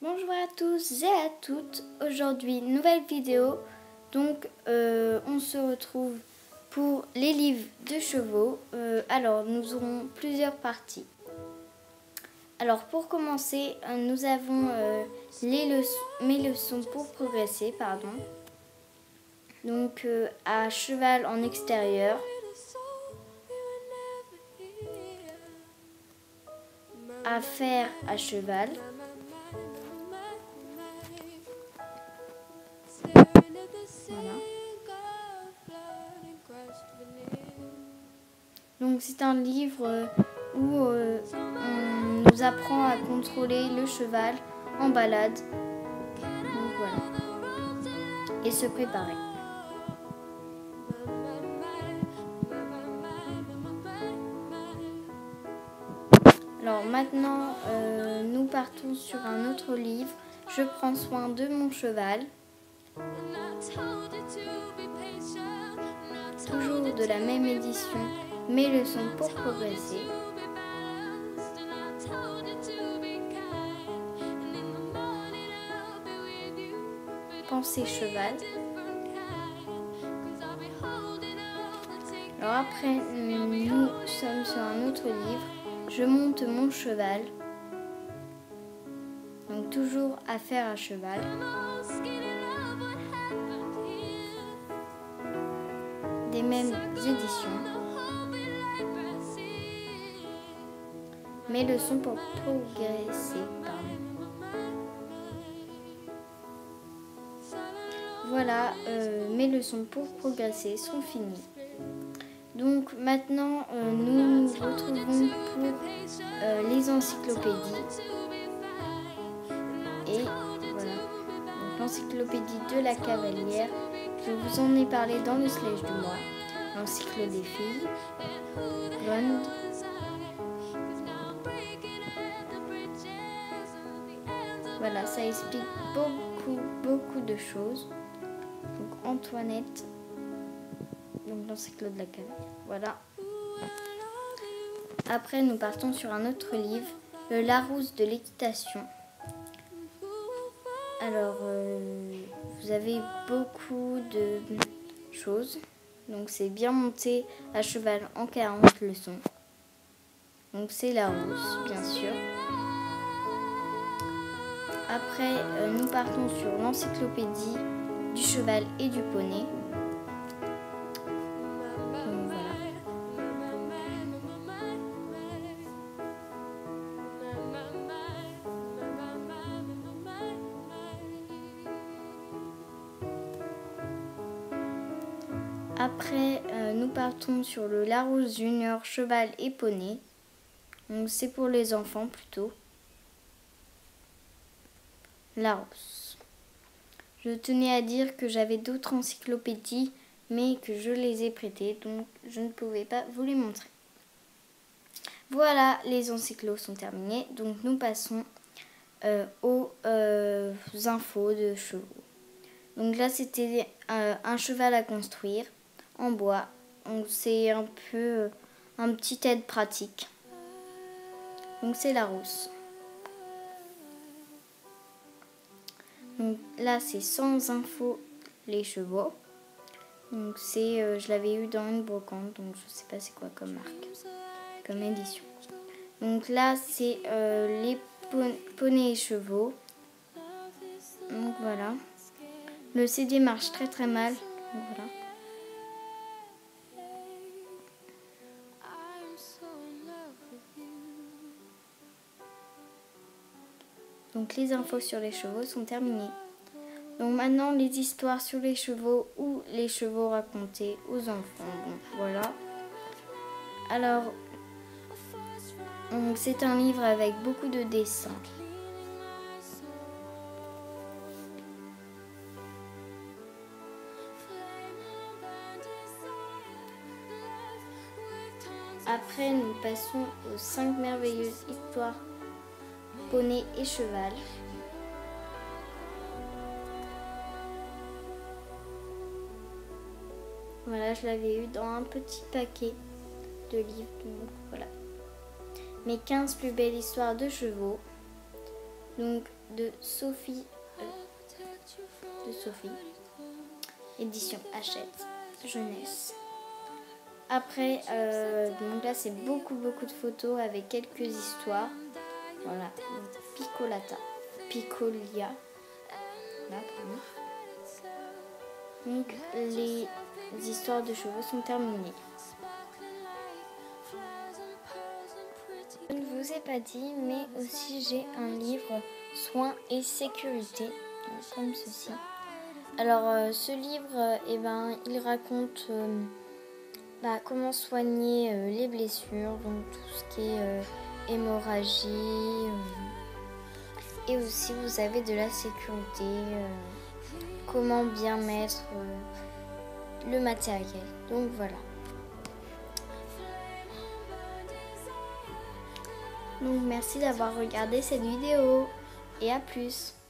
Bonjour à tous et à toutes, aujourd'hui nouvelle vidéo, donc on se retrouve pour les livres de chevaux. Alors nous aurons plusieurs parties. Alors pour commencer, nous avons mes leçons pour progresser, donc à cheval en extérieur, à faire à cheval, voilà. Donc c'est un livre où on nous apprend à contrôler le cheval en balade. Donc voilà. Et se préparer. Alors maintenant, nous partons sur un autre livre. Je prends soin de mon cheval. Toujours de la même édition, mes leçons pour progresser. Pensée cheval. Alors après, nous sommes sur un autre livre. Je monte mon cheval. Donc toujours à faire à cheval. Des mêmes éditions. Mes leçons pour progresser. Voilà, mes leçons pour progresser sont finies. Donc maintenant, nous nous retrouvons pour les encyclopédies. Et voilà, l'encyclopédie de la cavalière. Je vous en ai parlé dans le slash du mois. L'encyclo des filles. Blonde. Voilà, ça explique beaucoup de choses. Donc Antoinette. Donc l'encyclo de la cavalière. Voilà. Après, nous partons sur un autre livre, le Larousse de l'équitation. Alors, vous avez beaucoup de choses. Donc, c'est bien monté à cheval en 40 leçons. Donc, c'est Larousse, bien sûr. Après, nous partons sur l'encyclopédie du cheval et du poney. Donc, voilà. Après, nous partons sur le Larousse Junior cheval et poney. Donc, c'est pour les enfants plutôt. Larousse. Je tenais à dire que j'avais d'autres encyclopédies, mais que je les ai prêtées, donc je ne pouvais pas vous les montrer. Voilà, les encyclos sont terminés, donc nous passons aux infos de chevaux. Donc là, c'était un cheval à construire en bois. Donc c'est un peu un petit aide pratique. Donc c'est Larousse. Donc là, c'est sans infos les chevaux. Donc c'est, je l'avais eu dans une brocante, donc je sais pas c'est quoi comme marque, comme édition. Donc là, c'est les poneys et chevaux. Donc voilà. Le CD marche très mal. Donc voilà. Donc les infos sur les chevaux sont terminées. Donc maintenant les histoires sur les chevaux ou les chevaux racontés aux enfants. Bon, voilà. Alors, c'est un livre avec beaucoup de dessins. Après, nous passons aux 5 merveilleuses histoires poney et cheval. Voilà, je l'avais eu dans un petit paquet de livres. Donc voilà. Mes 15 plus belles histoires de chevaux. donc de Sophie, édition Hachette, jeunesse. Après, donc là c'est beaucoup de photos avec quelques histoires. Voilà, Picolia. Là, pardon. Donc les histoires de chevaux sont terminées. Je ne vous ai pas dit, mais aussi j'ai un livre soins et sécurité, comme ceci. Alors ce livre, il raconte comment soigner les blessures, donc tout ce qui est hémorragie. Et aussi vous avez de la sécurité, comment bien mettre le matériel. Donc voilà. Donc merci d'avoir regardé cette vidéo et à plus.